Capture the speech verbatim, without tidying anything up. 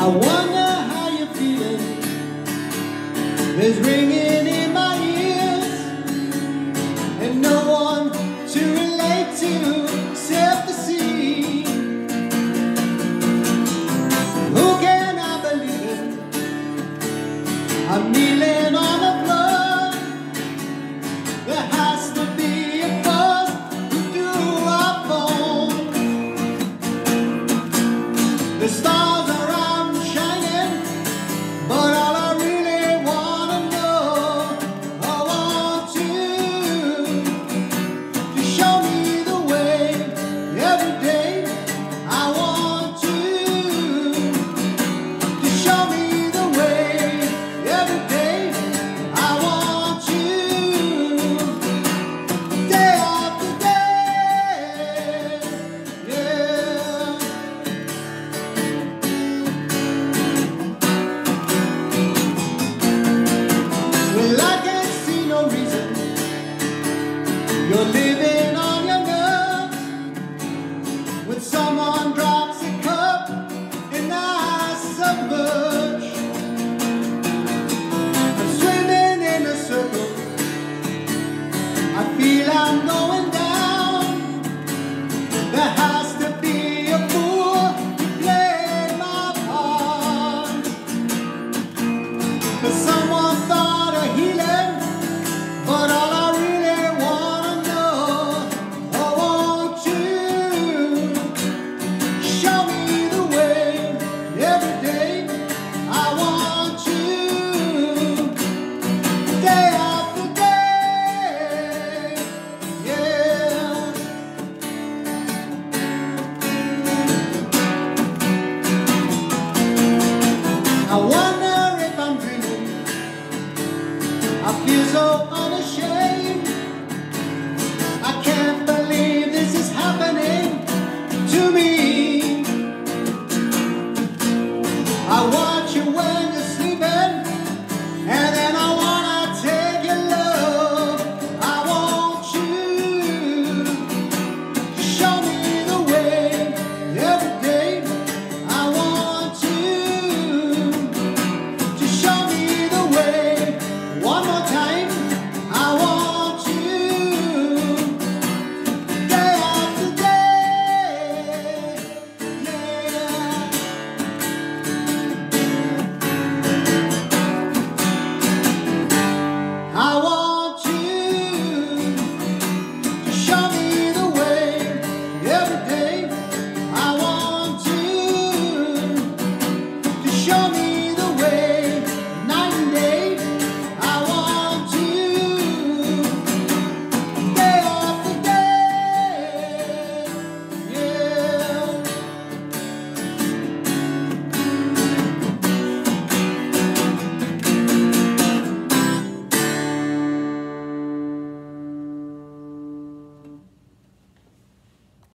wonder how you're feeling. There's ringing in my ears, and no one to relate to except the sea. Who can I believe in? I'm kneeling on the floor. There has to be a buzz through our phone. The stars are out and shining, but all I really wanna know, I want you to show me the way every day. I want you to show me the way every day. I want you day after day, yeah. Well, I can't see no reason you're living on your nerves. When someone drops a cup and I submerge, I'm swimming in a circle. I feel